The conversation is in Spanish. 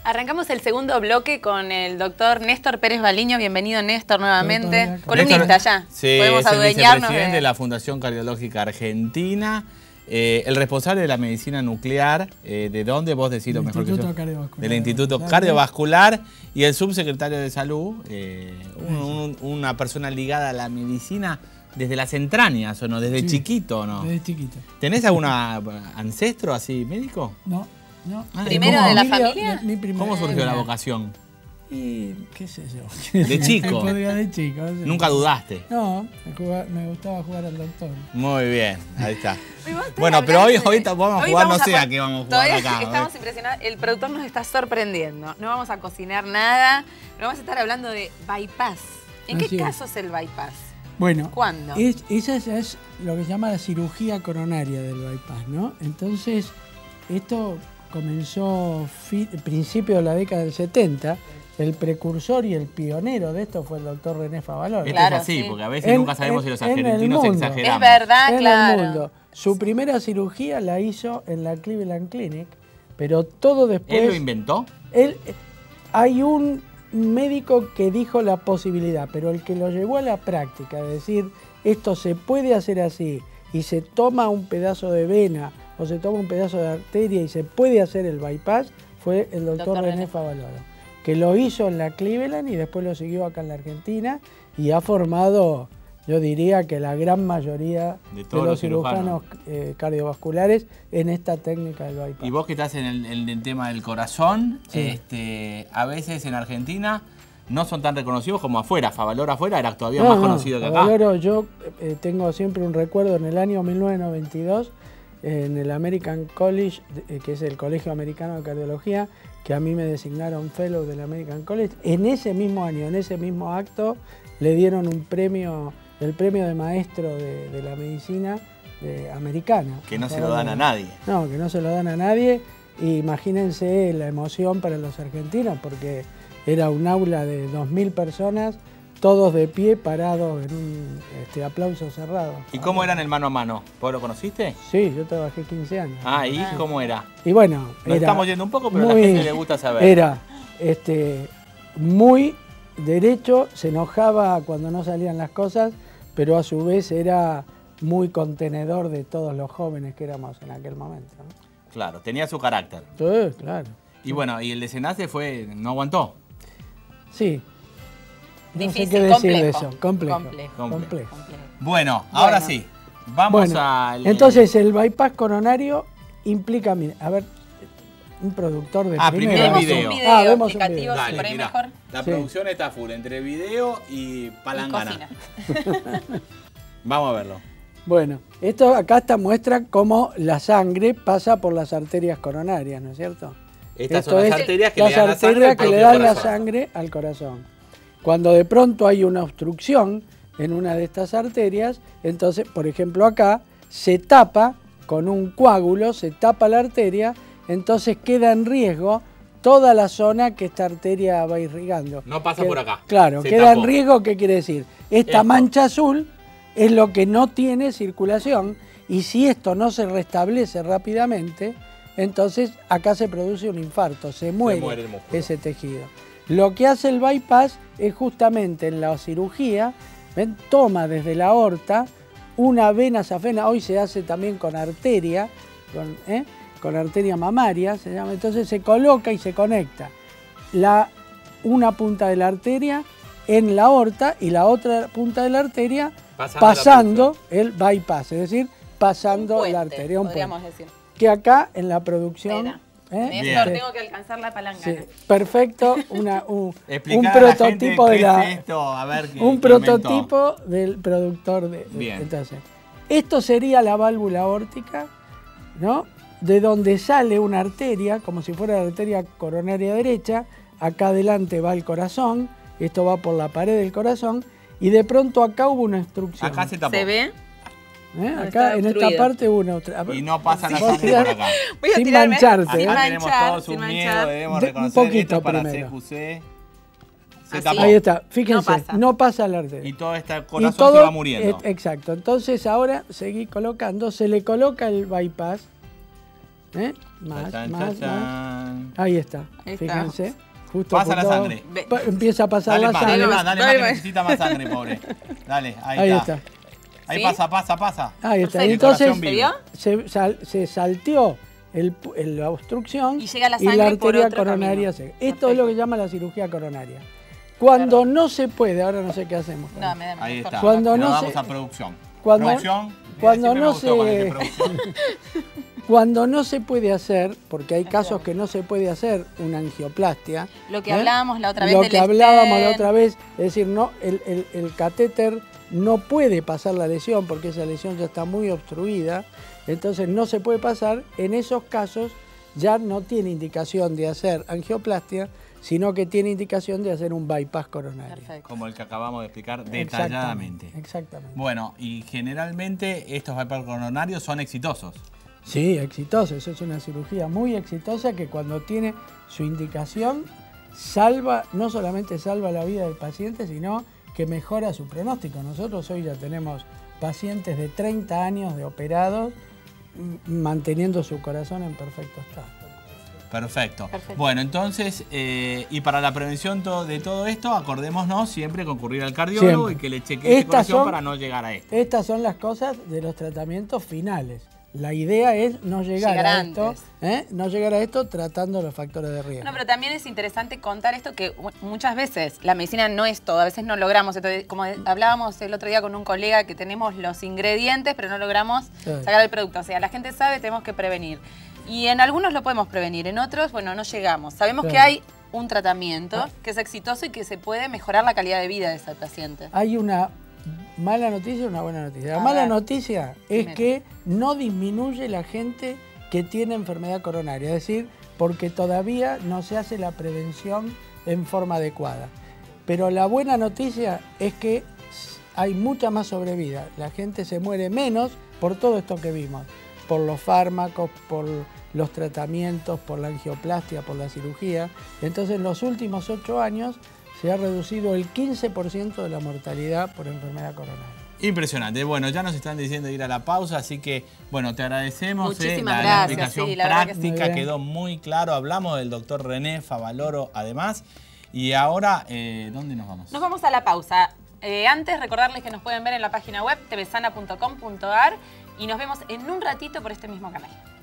Arrancamos el segundo bloque con el doctor Néstor Pérez Baliño. Bienvenido, Néstor, nuevamente. Néstor, columnista ya. Sí, podemos es el adueñarnos vicepresidente de la Fundación Cardiológica Argentina, el responsable de la medicina nuclear, ¿de dónde? Vos decís lo mejor que yo. Del Instituto Cardiovascular, y el subsecretario de Salud, una persona ligada a la medicina desde las entrañas, ¿o no? Desde chiquito, ¿no? Desde chiquito. ¿Tenés algún ancestro así médico? No. ¿Primero de la familia? ¿Cómo surgió la vocación? Y qué sé yo. ¿De chico? De chico. No sé. ¿Nunca dudaste? No, me gustaba jugar al doctor. Muy bien, ahí está. Bueno, pero hoy vamos a jugar, no sé a qué vamos a jugar acá. Estamos impresionados. El productor nos está sorprendiendo. No vamos a cocinar nada, pero vamos a estar hablando de bypass. ¿En qué caso es el bypass? Bueno, ¿cuándo? Esa es lo que se llama la cirugía coronaria del bypass, ¿no? Entonces, esto comenzó principio de la década del 70. El precursor y el pionero de esto fue el doctor René Favaloro. Claro, es así, porque a veces nunca sabemos si los argentinos exageramos. Es verdad, claro. En el mundo. Su primera cirugía la hizo en la Cleveland Clinic, pero todo después... ¿Él lo inventó? Hay un médico que dijo la posibilidad, pero el que lo llevó a la práctica, es decir, esto se puede hacer así, y se toma un pedazo de vena o se toma un pedazo de arteria y se puede hacer el bypass, fue el doctor René Favaloro, que lo hizo en la Cleveland y después lo siguió acá en la Argentina y ha formado, yo diría que la gran mayoría de los cirujanos cardiovasculares en esta técnica del bypass. Y vos que estás en el tema del corazón, sí. A veces en Argentina no son tan reconocidos como afuera. Favaloro afuera era todavía más conocido que acá. Favaloro, yo tengo siempre un recuerdo en el año 1992, en el American College, que es el Colegio Americano de Cardiología, que a mí me designaron Fellow del American College. En ese mismo año, en ese mismo acto, le dieron un premio, el premio de maestro de la medicina americana. Que no se lo dan a nadie. No, que no se lo dan a nadie. Imagínense la emoción para los argentinos, porque era un aula de 2.000 personas, todos de pie, parados en un aplauso cerrado. ¿Y cómo eran el mano a mano? ¿Vos lo conociste? Sí, yo trabajé 15 años. ¿Y cómo era? Y bueno, nos estamos yendo un poco, pero a la gente le gusta saber. Era muy derecho, se enojaba cuando no salían las cosas, pero a su vez era muy contenedor de todos los jóvenes que éramos en aquel momento, ¿no? Claro, tenía su carácter. Sí, claro. Y bueno, y el desenlace no aguantó. Sí. Difícil, no sé qué decir de eso. Complejo. Bueno, ahora sí. Vamos al... Entonces, el bypass coronario implica... A ver, un productor de primero el video. Vemos un video. Dale, por ahí mejor. La producción está full, entre video y palangana. Vamos a verlo. Bueno, esto acá muestra cómo la sangre pasa por las arterias coronarias, ¿no es cierto? Estas son las arterias que le dan la sangre al corazón. Cuando de pronto hay una obstrucción en una de estas arterias, entonces, por ejemplo acá, se tapa con un coágulo, se tapa la arteria, entonces queda en riesgo toda la zona que esta arteria va irrigando. No pasa por acá. Claro, queda en riesgo, ¿qué quiere decir? Esta mancha azul es lo que no tiene circulación, y si esto no se restablece rápidamente, entonces acá se produce un infarto, se muere ese tejido. Lo que hace el bypass es justamente en la cirugía, ¿ven? Toma desde la aorta una vena safena, hoy se hace también con arteria, con arteria mamaria, se llama. Entonces se coloca y se conecta una punta de la arteria en la aorta y la otra punta de la arteria pasando el bypass, es decir, pasando la arteria. Podríamos decir. Que acá en la producción... Néstor, tengo que alcanzar la palanca. Sí, perfecto, un prototipo prototipo del productor entonces, esto sería la válvula aórtica, ¿no? De donde sale una arteria, como si fuera la arteria coronaria derecha, acá adelante va el corazón, esto va por la pared del corazón, y de pronto acá hubo una obstrucción. Acá se tapó. ¿Se ve? Acá en esta parte uno. Y no pasa la sangre por acá. Sin mancharte. Acá tenemos todos un miedo, debemos reconocer un poquito esto para primero. CQC. Se tapó. Ahí está, fíjense, no pasa la arteria. Y todo este corazón se va muriendo. Exacto, entonces ahora seguí colocando, se le coloca el bypass Más. Ahí está. Fíjense. Justo pasa la sangre. Empieza a pasar la sangre. Dale, que necesita más sangre, pobre. Dale, ahí está. Ahí ¿sí? pasa. Ahí está. Entonces se salteó la obstrucción y llega la sangre y la arteria por coronaria. Esto es lo que llama la cirugía coronaria. Cuando no se puede, ahora no sé qué hacemos. No, ahí está. Cuando no vamos a producción. Cuando no se puede hacer, porque hay casos que no se puede hacer una angioplastia. Lo que hablábamos la otra vez. Lo que hablábamos la otra vez, es decir, no, el catéter no puede pasar la lesión porque esa lesión ya está muy obstruida, entonces no se puede pasar. En esos casos ya no tiene indicación de hacer angioplastia, sino que tiene indicación de hacer un bypass coronario. Perfecto. Como el que acabamos de explicar detalladamente. Exactamente. Bueno, y generalmente estos bypass coronarios son exitosos. Sí, exitosos. Es una cirugía muy exitosa que cuando tiene su indicación no solamente salva la vida del paciente, sino que mejora su pronóstico. Nosotros hoy ya tenemos pacientes de 30 años de operados manteniendo su corazón en perfecto estado. Perfecto. Bueno, entonces, y para la prevención de todo esto, acordémonos siempre concurrir al cardiólogo y que le chequee el corazón para no llegar a esto. Estas son las cosas de los tratamientos finales. La idea es no llegar a esto, no llegar a esto tratando los factores de riesgo. No, pero también es interesante contar esto que muchas veces la medicina no es todo, a veces no logramos. Entonces, como hablábamos el otro día con un colega, que tenemos los ingredientes, pero no logramos sacar el producto. O sea, la gente sabe, tenemos que prevenir. Y en algunos lo podemos prevenir, en otros, bueno, no llegamos. Sabemos que hay un tratamiento que es exitoso y que se puede mejorar la calidad de vida de ese paciente. Hay una mala noticia y una buena noticia. La mala noticia es que no disminuye la gente que tiene enfermedad coronaria, es decir, porque todavía no se hace la prevención en forma adecuada. Pero la buena noticia es que hay mucha más sobrevida. La gente se muere menos por todo esto que vimos, por los fármacos, por los tratamientos, por la angioplastia, por la cirugía. Entonces, en los últimos 8 años se ha reducido el 15% de la mortalidad por enfermedad coronaria. Impresionante. Bueno, ya nos están diciendo ir a la pausa, así que, bueno, te agradecemos. Muchísimas la gracias. explicación práctica quedó muy claro. Hablamos del doctor René Favaloro, además. Y ahora, ¿dónde nos vamos? Nos vamos a la pausa. Antes, recordarles que nos pueden ver en la página web tvsana.com.ar y nos vemos en un ratito por este mismo canal.